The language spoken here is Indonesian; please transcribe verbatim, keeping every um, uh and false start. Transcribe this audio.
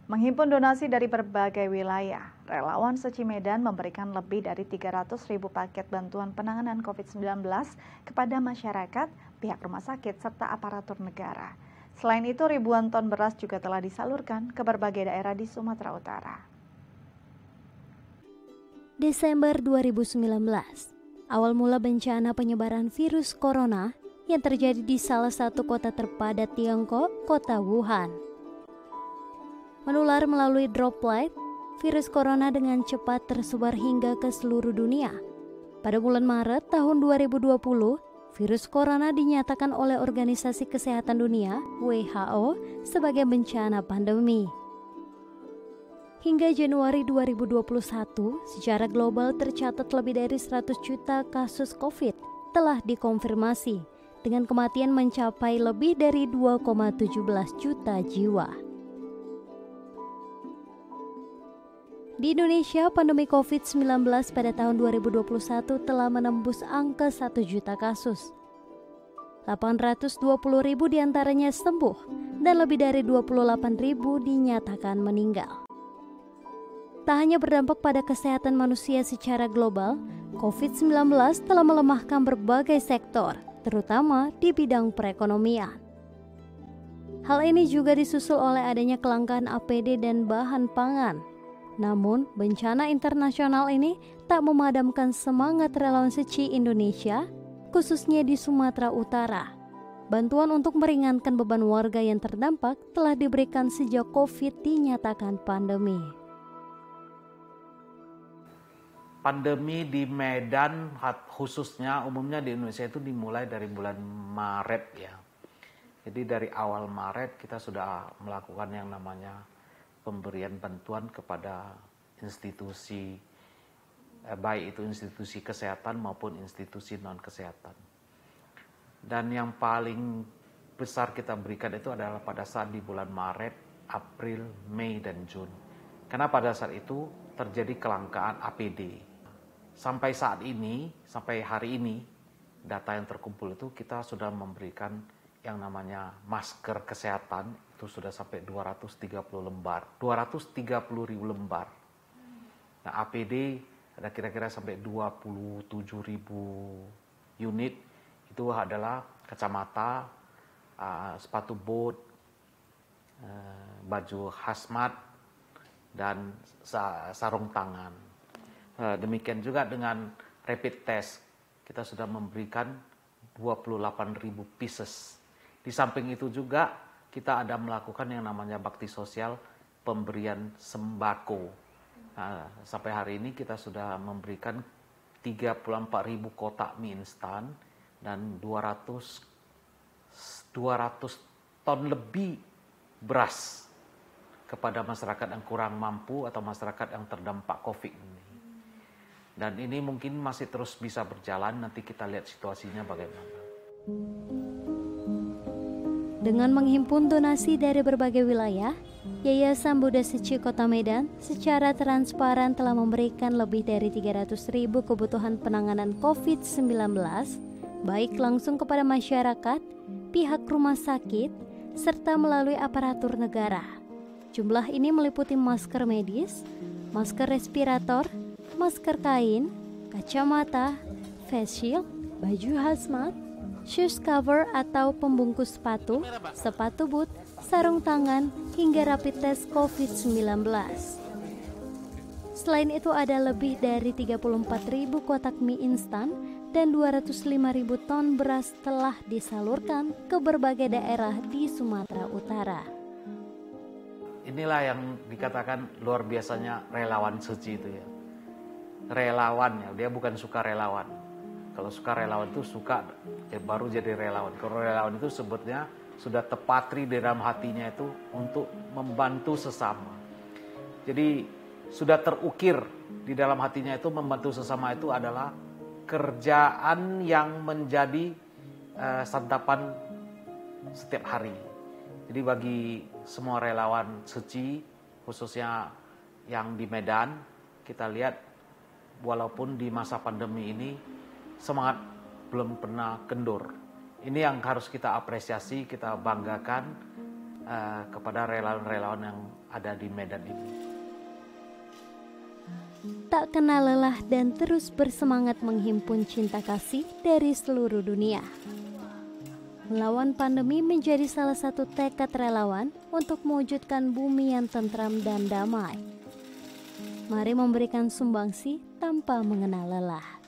Menghimpun donasi dari berbagai wilayah, relawan Seci Medan memberikan lebih dari tiga ratus ribu paket bantuan penanganan covid sembilan belas kepada masyarakat, pihak rumah sakit, serta aparatur negara. Selain itu, ribuan ton beras juga telah disalurkan ke berbagai daerah di Sumatera Utara. Desember dua ribu sembilan belas, awal mula bencana penyebaran virus corona yang terjadi di salah satu kota terpadat Tiongkok, kota Wuhan. Menular melalui droplet, virus corona dengan cepat tersebar hingga ke seluruh dunia. Pada bulan Maret tahun dua ribu dua puluh, virus corona dinyatakan oleh Organisasi Kesehatan Dunia W H O sebagai bencana pandemi. Hingga Januari dua ribu dua puluh satu, secara global tercatat lebih dari seratus juta kasus COVID telah dikonfirmasi, dengan kematian mencapai lebih dari dua koma satu tujuh juta jiwa. Di Indonesia, pandemi covid sembilan belas pada tahun dua ribu dua puluh satu telah menembus angka satu juta kasus. delapan ratus dua puluh ribu diantaranya sembuh dan lebih dari dua puluh delapan ribu dinyatakan meninggal. Tak hanya berdampak pada kesehatan manusia secara global, covid sembilan belas telah melemahkan berbagai sektor, terutama di bidang perekonomian. Hal ini juga disusul oleh adanya kelangkaan A P D dan bahan pangan. Namun, bencana internasional ini tak memadamkan semangat relawan Seci Indonesia, khususnya di Sumatera Utara. Bantuan untuk meringankan beban warga yang terdampak telah diberikan sejak COVID dinyatakan pandemi. Pandemi di Medan khususnya umumnya di Indonesia itu dimulai dari bulan Maret ya. Jadi dari awal Maret kita sudah melakukan yang namanya pemberian bantuan kepada institusi, eh, baik itu institusi kesehatan maupun institusi non-kesehatan. Dan yang paling besar kita berikan itu adalah pada saat di bulan Maret, April, Mei, dan Juni. Karena pada saat itu terjadi kelangkaan A P D. Sampai saat ini, sampai hari ini, data yang terkumpul itu kita sudah memberikan yang namanya masker kesehatan itu sudah sampai dua ratus tiga puluh lembar, dua ratus tiga puluh ribu lembar. Nah, A P D ada kira-kira sampai dua puluh tujuh ribu unit. Itu adalah kacamata, uh, sepatu boot, uh, baju hazmat, dan sa- sarung tangan. Uh, demikian juga dengan rapid test, kita sudah memberikan dua puluh delapan ribu pieces. Di samping itu juga kita ada melakukan yang namanya bakti sosial pemberian sembako. Nah, sampai hari ini kita sudah memberikan tiga puluh empat ribu kotak mie instan dan dua ratus ton lebih beras kepada masyarakat yang kurang mampu atau masyarakat yang terdampak COVID ini. Dan ini mungkin masih terus bisa berjalan, nanti kita lihat situasinya bagaimana. Dengan menghimpun donasi dari berbagai wilayah, Yayasan Buddha Seci Kota Medan secara transparan telah memberikan lebih dari tiga ratus ribu kebutuhan penanganan covid sembilan belas, baik langsung kepada masyarakat, pihak rumah sakit, serta melalui aparatur negara. Jumlah ini meliputi masker medis, masker respirator, masker kain, kacamata, face shield, baju hazmat, shoes cover atau pembungkus sepatu, sepatu boot, sarung tangan, hingga rapid test covid sembilan belas. Selain itu ada lebih dari tiga puluh empat ribu kotak mie instan dan dua ratus lima ribu ton beras telah disalurkan ke berbagai daerah di Sumatera Utara. Inilah yang dikatakan luar biasanya relawan Seci itu ya. Relawan ya, dia bukan sukarelawan. Kalau sukarelawan itu suka ya baru jadi relawan. Kalau relawan itu sebetulnya sudah terpatri di dalam hatinya itu untuk membantu sesama. Jadi sudah terukir di dalam hatinya itu membantu sesama itu adalah kerjaan yang menjadi uh, santapan setiap hari. Jadi bagi semua relawan Seci, khususnya yang di Medan, kita lihat walaupun di masa pandemi ini semangat belum pernah kendur. Ini yang harus kita apresiasi, kita banggakan uh, kepada relawan-relawan yang ada di Medan ini. Tak kenal lelah dan terus bersemangat menghimpun cinta kasih dari seluruh dunia. Melawan pandemi menjadi salah satu tekad relawan untuk mewujudkan bumi yang tentram dan damai. Mari memberikan sumbangsi tanpa mengenal lelah.